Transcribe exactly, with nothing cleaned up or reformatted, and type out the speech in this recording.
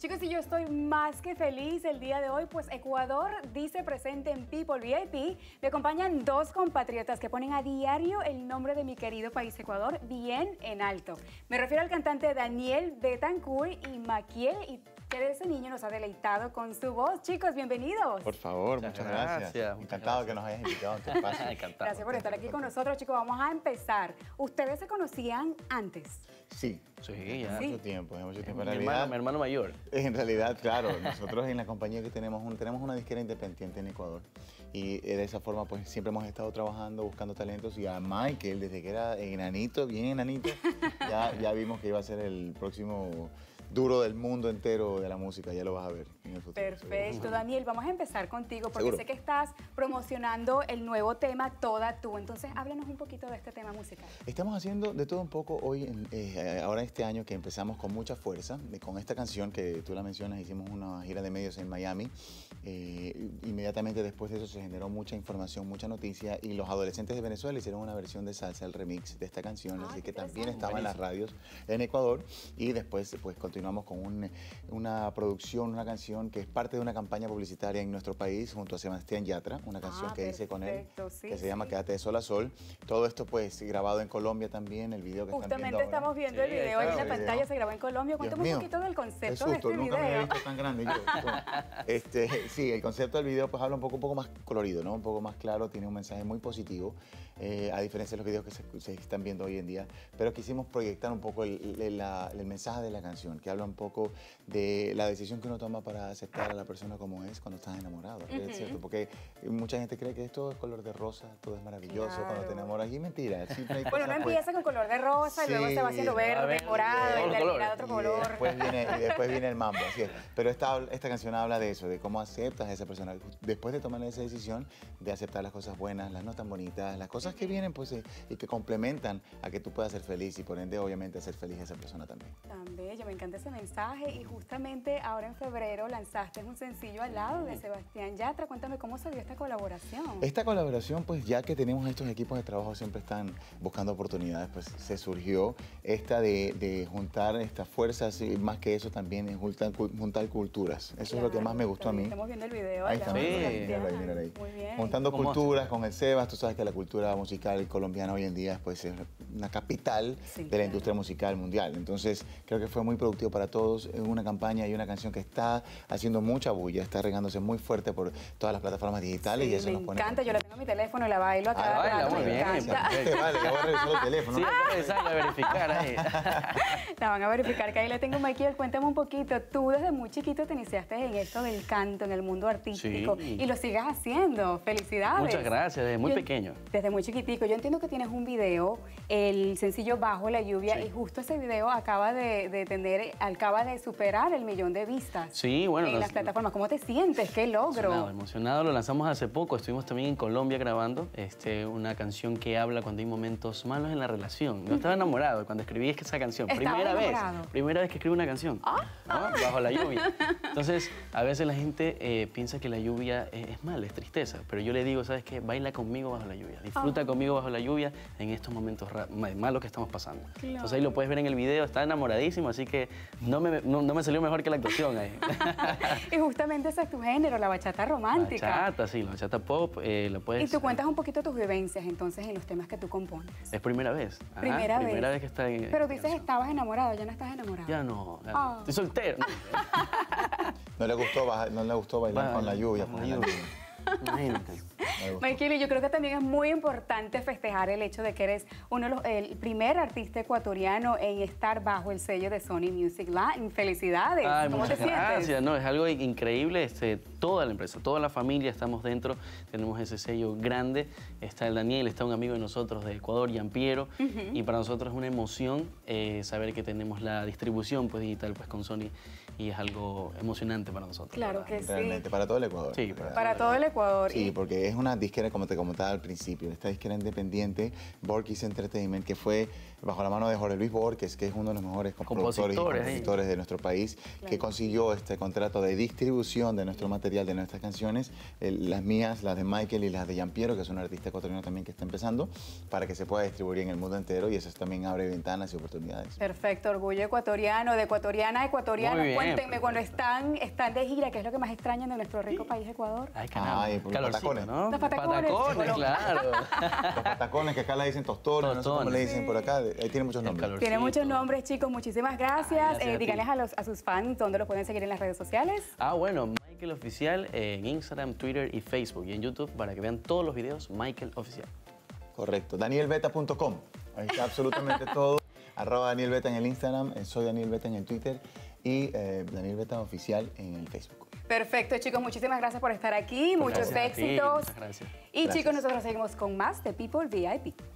Chicos, y yo estoy más que feliz el día de hoy, pues Ecuador dice presente en People V I P. Me acompañan dos compatriotas que ponen a diario el nombre de mi querido país Ecuador bien en alto. Me refiero al cantante Daniel Betancourt y Maquiel, y que ese niño nos ha deleitado con su voz. Chicos, bienvenidos. Por favor, muchas, muchas gracias. gracias. Encantado gracias. que nos hayas invitado a tu espacio. Encantado. Gracias por estar aquí con nosotros, chicos. Vamos a empezar. ¿Ustedes se conocían antes? Sí. Sí, ya. Hace mucho tiempo, hace mucho tiempo. En mi, realidad, hermano, mi hermano mayor. En realidad, claro, nosotros en la compañía que tenemos, un, tenemos una disquera independiente en Ecuador. Y de esa forma, pues siempre hemos estado trabajando, buscando talentos. Y a Michael, desde que era enanito, bien enanito, ya, ya vimos que iba a ser el próximo duro del mundo entero de la música, ya lo vas a ver en el futuro. Perfecto. Seguro. Daniel, vamos a empezar contigo porque Seguro. sé que estás promocionando el nuevo tema Toda Tú. Entonces, háblanos un poquito de este tema musical. Estamos haciendo de todo un poco hoy, en, eh, ahora este año que empezamos con mucha fuerza, de, con esta canción que tú la mencionas, hicimos una gira de medios en Miami. Eh, inmediatamente después de eso se generó mucha información, mucha noticia, y los adolescentes de Venezuela hicieron una versión de salsa, el remix de esta canción, Ah, así que también interesante. estaba en las radios en Ecuador. Y después pues continuamos con un, una producción, una canción que es parte de una campaña publicitaria en nuestro país junto a Sebastián Yatra, una canción Ah, que hice con él, sí, que se sí. llama Quédate de Sol a Sol. Todo esto pues grabado en Colombia también, el video que están viendo Justamente ahora. estamos viendo Sí, el video está ahí en la el pantalla, video. se grabó en Colombia. Cuéntame un Dios poquito del Qué concepto de susto, este nunca me había video. visto tan grande yo. Este, sí, el concepto del video pues habla un poco, un poco más colorido, ¿no? Un poco más claro, tiene un mensaje muy positivo, eh, a diferencia de los videos que se, se están viendo hoy en día. Pero quisimos proyectar un poco el, el, la, el mensaje de la canción, que habla un poco de la decisión que uno toma para aceptar a la persona como es cuando estás enamorado, uh-huh. ¿Es cierto? Porque mucha gente cree que esto es color de rosa, todo es maravilloso Claro. cuando te enamoras, y mentira. Siempre hay Bueno, cosas, uno pues, empieza con color de rosa y luego se va haciendo sí, verde, verde, morado todos y los termina de colores. otro y color. después viene, y después viene el mambo, así es. Pero esta, esta canción habla de eso, de cómo aceptas a esa persona. Después de tomar esa decisión de aceptar las cosas buenas, las no tan bonitas, las cosas que vienen pues, eh, y que complementan a que tú puedas ser feliz y por ende obviamente hacer feliz a esa persona también. Tan bello, me encanta ese mensaje. Y justamente ahora en febrero lanzaste un sencillo al lado de Sebastián Yatra. Cuéntame cómo se dio esta colaboración. Esta colaboración, pues ya que tenemos estos equipos de trabajo, siempre están buscando oportunidades, pues se surgió esta de, de juntar estas fuerzas y más que eso también es juntar, juntar culturas. Eso Claro, es lo que más me gustó a mí. Estamos viendo el video. Ahí allá estamos, de Sí. Sebastián. míralo ahí, míralo ahí. Muy bien. Juntando ¿Cómo culturas con el Sebas, tú sabes que la cultura musical colombiana hoy en día pues, es una capital Sí, de la claro. industria musical mundial. Entonces creo que fue muy productivo para todos. Es una campaña y una canción que está haciendo mucha bulla, está regándose muy fuerte por todas las plataformas digitales. Sí, y eso me nos pone encanta, yo la tengo en mi teléfono y la bailo a Ah, cada baila rato, muy me bien, encanta. perfecto. Vale, que voy a revisar el teléfono. Sí, ¿no? hay que revisar, a verificar ahí. La van a verificar, que ahí le tengo. Michael, cuéntame un poquito. Tú desde muy chiquito te iniciaste en esto del canto, en el mundo artístico, Sí. y lo sigues haciendo. Felicidades. Muchas gracias, desde muy Yo- pequeño. Desde muy chiquitico. Yo entiendo que tienes un video, el sencillo Bajo la Lluvia, Sí. y justo ese video acaba de, de tener, acaba de superar el millón de vistas. Sí, bueno, En nos- las plataformas. ¿Cómo te sientes? ¿Qué logro? Emocionado, emocionado, lo lanzamos hace poco, estuvimos también en Colombia grabando este, una canción que habla cuando hay momentos malos en la relación. Yo estaba enamorado cuando escribí esa canción, ¿Estaba primera vez, enamorado? primera vez que escribo una canción, ¿no? Bajo la lluvia. Entonces, a veces la gente eh, piensa que la lluvia es, es mala, es tristeza, pero yo le digo, ¿sabes qué? Baila conmigo bajo la lluvia, disfruta Ah. conmigo bajo la lluvia en estos momentos ra- ma- malos que estamos pasando. Claro. Entonces ahí lo puedes ver en el video, está enamoradísimo, así que no me, no, no me salió mejor que la actuación ahí. Y justamente ese es tu género, la bachata romántica. Bachata, sí, la bachata pop, eh, lo puedes... Y tú cuentas un poquito tus vivencias entonces en los temas que tú compones. Es primera vez. Ajá, Primera vez. Primera vez que está en... Pero en dices canción. estabas enamorado, ya no estás enamorado. Ya no, ya Ah. no. Estoy soltero. No le gustó, baja- no le gustó bailar Baila, con la lluvia. con con la la lluvia. lluvia. Imagínate. No le gustó. Michael, y yo creo que también es muy importante festejar el hecho de que eres uno de los, el primer artista ecuatoriano en estar bajo el sello de Sony Music Latin. ¡Felicidades! Ay, ¿Cómo muchas te sientes? gracias. No, es algo increíble. Este, toda la empresa, toda la familia estamos dentro. Tenemos ese sello grande. Está el Daniel, está un amigo de nosotros de Ecuador, Giampiero. Y para nosotros es una emoción eh, saber que tenemos la distribución pues, digital pues, con Sony. Y es algo emocionante para nosotros. Claro ¿verdad? que sí. Realmente, para todo el Ecuador. Sí, para- Para todo el Ecuador. Sí, Y- porque es una disquera, como te comentaba al principio, esta disquera independiente, Borkis Entertainment, que fue bajo la mano de Jorge Luis Borges, que es uno de los mejores compositores y compositores de nuestro país, claro, que consiguió este contrato de distribución de nuestro material, de nuestras canciones, el, las mías, las de Michael y las de Giampiero, que es un artista ecuatoriano también que está empezando, para que se pueda distribuir en el mundo entero, y eso también abre ventanas y oportunidades. Perfecto, orgullo ecuatoriano, de ecuatoriana a ecuatoriana. Cuéntenme, cuando están, están de gira, ¿qué es lo que más extrañan de nuestro rico país Ecuador? Ay, Ay los patacones, ¿no? Los patacones, patacones claro. Los patacones, que acá le dicen tostones, no sé cómo le dicen sí. por acá, ahí tiene muchos nombres. Tiene muchos nombres, chicos, muchísimas gracias. Ay, gracias eh, díganles a, los, a sus fans dónde los pueden seguir en las redes sociales. Ah, bueno, Michael Oficial en Instagram, Twitter y Facebook, y en YouTube para que vean todos los videos, Michael Oficial. Correcto, daniel beta punto com, ahí está absolutamente todo. Arroba Daniel Beta en el Instagram, soy Daniel Beta en el Twitter y eh, Daniel Beta Oficial en el Facebook. Perfecto, chicos, muchísimas gracias por estar aquí, muchos gracias éxitos. Muchas gracias. Y gracias. chicos, nosotros seguimos con más de People V I P.